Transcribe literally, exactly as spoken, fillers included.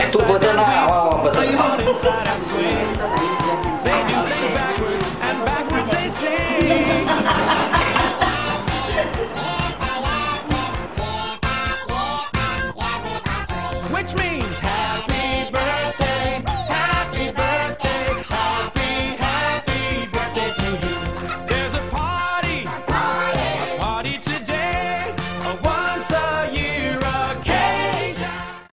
Tuh bocah na, wow, wow, Play betul. hard inside and swing. They do things backwards, and backwards they sing. Which means